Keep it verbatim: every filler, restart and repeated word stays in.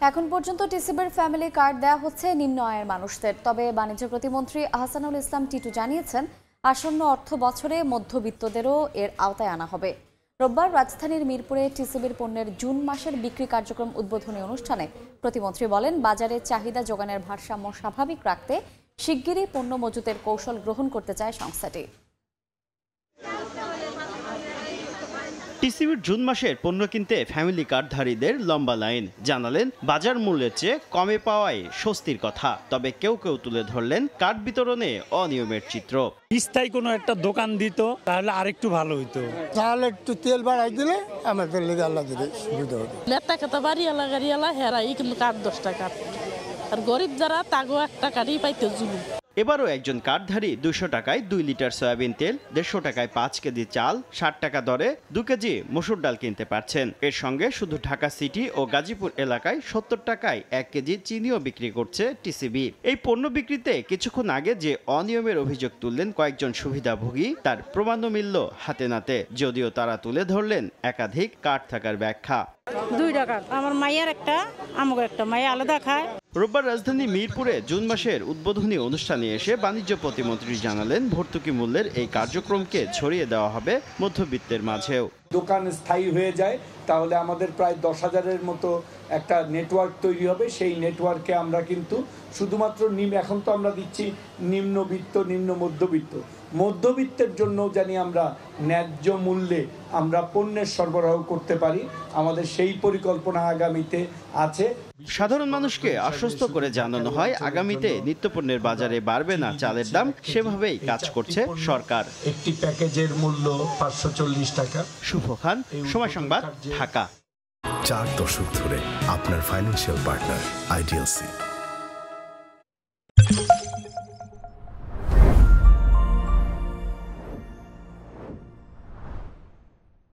এখন পর্যন্ত টিসিবির family card দেওয়া হচ্ছে নিম্ন আয়ের মানুষদের। তবে বাণিজ্য প্রতিমন্ত্রী আহসানুল ইসলাম টিটু জানিয়েছেন, আসন্ন অর্থ বছরে মধ্যবিত্তদেরও এর আওতায় আনা হবে। রোববার রাজধানীর মিরপুরে টিসিবির পণ্যের জুন মাসের বিক্রি কার্যক্রম উদ্বোধনী অনুষ্ঠানে প্রতিমন্ত্রী বলেন, বাজারে চাহিদা যোগানের ভারসাম্য স্বাভাবিক রাখতে শিগগিরই পণ্য মজুতের কৌশল গ্রহণ করতে চায় সংস্থাটি। টিসিবির জুন মাসের পণ্য কিনতে ফ্যামিলি কার্ডধারীদের লম্বা লাইন। জানালেন, বাজার মূল্যের চেয়ে কমে পাওয়ায় স্বস্তির কথা। তবে কেউ কেউ তুলে ধরলেন কার্ড বিতরণে অনিয়মের চিত্র। স্থায়ী কোনো একটা দোকান দিত তাহলে আরেকটু ভালো হইতো। তাহলে একটু তেল বাড়াই দিলে আমাদের লেগে আল্লাহ দিলে সুবিধা হবে। লেটা খেতে বাড়িয়ালা গাড়িয়ালা হেরাই কিন্তু কাঠ দশ টাকা, আর গরিব যারা তাগো এক টাকারই পাইতে জুলুম। এবারও একজন কার্ডধারী দুইশো টাকায় দুই লিটার সয়াবিন তেল, দেড়শো টাকায় পাঁচ কেজি চাল, ষাট টাকা দরে দু কেজি মসুর ডাল কিনতে পারছেন। এর সঙ্গে শুধু ঢাকা সিটি ও গাজীপুর এলাকায় সত্তর টাকায় এক কেজি চিনিও বিক্রি করছে টিসিবি। এই পণ্য বিক্রিতে কিছুক্ষণ আগে যে অনিয়মের অভিযোগ তুললেন কয়েকজন সুবিধাভোগী, তার প্রমাণও মিলল হাতে নাতে। যদিও তারা তুলে ধরলেন একাধিক কার্ড থাকার ব্যাখ্যা। দুই টাকা আমার মায়ের একটা, আমাকে একটা, মায়ে আলাদা খায়। রোববার রাজধানী মিরপুরে জুন মাসের উদ্বোধনী অনুষ্ঠানে এসে বাণিজ্য প্রতিমন্ত্রী জানালেন, ভর্তুকি মূল্যের এই কার্যক্রমকে ছড়িয়ে দেওয়া হবে মধ্যবিত্তের মাঝেও। দোকান স্থায়ী হয়ে যায় তাহলে আমাদের প্রায় দশ হাজারের মতো একটা নেটওয়ার্ক তৈরি হবে। সেই নেটওয়ার্কে আমরা কিন্তু শুধুমাত্র নিম্ন, এখন তো আমরা দিচ্ছি নিম্নবিত্ত, নিম্ন মধ্যবিত্ত, মধ্যবিত্তের জন্য জানি আমরা ন্যায্য মূল্যে আমরা পণ্যের সরবরাহ করতে পারি। আমাদের সেই পরিকল্পনা আগামীতে আছে। সাধারণ মানুষকে আশ্বস্ত করে জানানো হয়, আগামীতে নিত্যপণ্যের বাজারে বাড়বে না চালের দাম। সেভাবেই কাজ করছে সরকার। একটি প্যাকেজের মূল্য পাঁচশো চল্লিশ টাকা। শুভ খান, সময় সংবাদ, ঢাকা। চার দশক ধরে আপনার ফাইন্যান্সিয়াল পার্টনার আইডিএলসি।